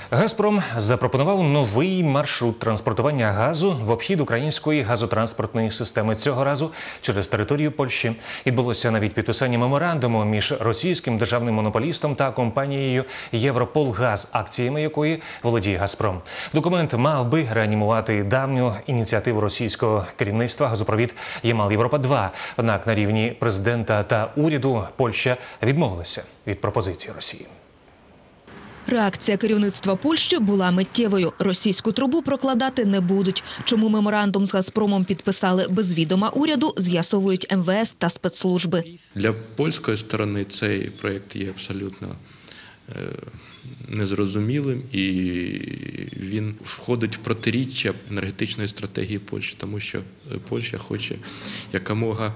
«Газпром» запропонував новий маршрут транспортування газу в обхід української газотранспортної системи. Цього разу через територію Польщі. Відбулося навіть підписання меморандуму між російським державним монополістом та компанією «Європолгаз», акціями якої володіє «Газпром». Документ мав би реанімувати давню ініціативу російського керівництва газопровід Ямал-Європа-2. Однак на рівні президента та уряду Польща відмовилася від пропозиції Росії. Реакція керівництва Польщі була миттєвою. Російську трубу прокладати не будуть. Чому меморандум з «Газпромом» підписали без відома уряду, з'ясовують МВС та спецслужби. Для польської сторони цей проєкт є абсолютно незрозумілим і він входить в протиріччя енергетичної стратегії Польщі, тому що Польща хоче якомога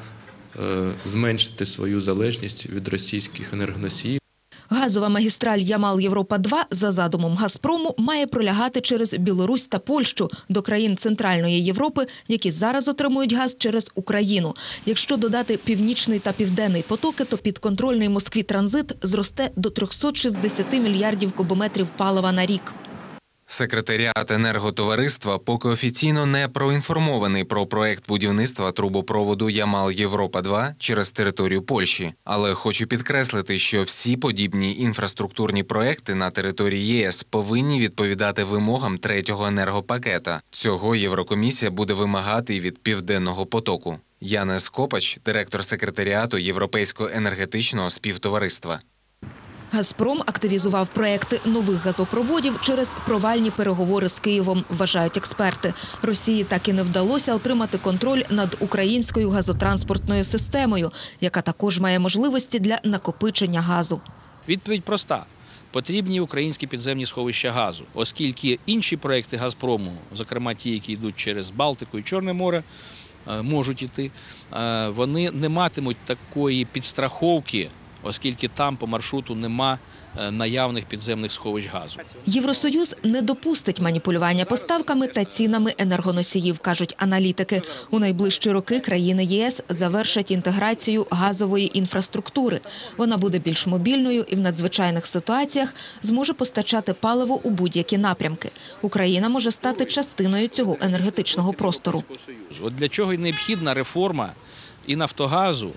зменшити свою залежність від російських енергоносіїв. Газова магістраль Ямал-Європа-2 за задумом «Газпрому» має пролягати через Білорусь та Польщу до країн Центральної Європи, які зараз отримують газ через Україну. Якщо додати північний та південний потоки, то підконтрольний Москві транзит зросте до 360 мільярдів кубометрів палива на рік. Секретаріат енерготовариства поки офіційно не проінформований про проект будівництва трубопроводу Ямал-Європа-2 через територію Польщі. Але хочу підкреслити, що всі подібні інфраструктурні проекти на території ЄС повинні відповідати вимогам третього енергопакета. Цього Єврокомісія буде вимагати і від Південного потоку. Янес Копач, директор секретаріату Європейського енергетичного співтовариства. «Газпром» активізував проекти нових газопроводів через провальні переговори з Києвом, вважають експерти. Росії так і не вдалося отримати контроль над українською газотранспортною системою, яка також має можливості для накопичення газу. Відповідь проста. Потрібні українські підземні сховища газу, оскільки інші проекти «Газпрому», зокрема ті, які йдуть через Балтику і Чорне море, можуть йти, вони не матимуть такої підстраховки, оскільки там по маршруту нема наявних підземних сховищ газу. Євросоюз не допустить маніпулювання поставками та цінами енергоносіїв, кажуть аналітики. У найближчі роки країни ЄС завершать інтеграцію газової інфраструктури. Вона буде більш мобільною і в надзвичайних ситуаціях зможе постачати паливо у будь-які напрямки. Україна може стати частиною цього енергетичного простору. От для чого й необхідна реформа і «Нафтогазу»,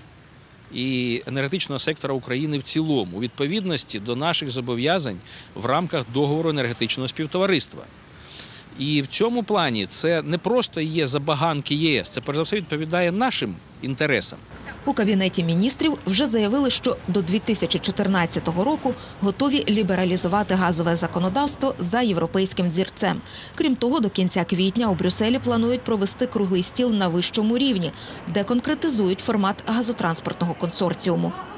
і енергетичного сектора України в цілому, у відповідності до наших зобов'язань в рамках договору енергетичного співтовариства. І в цьому плані це не просто є забаганки ЄС, це, перш за все, відповідає нашим інтересам. У Кабінеті міністрів вже заявили, що до 2014 року готові лібералізувати газове законодавство за європейським взірцем. Крім того, до кінця квітня у Брюсселі планують провести круглий стіл на вищому рівні, де конкретизують формат газотранспортного консорціуму.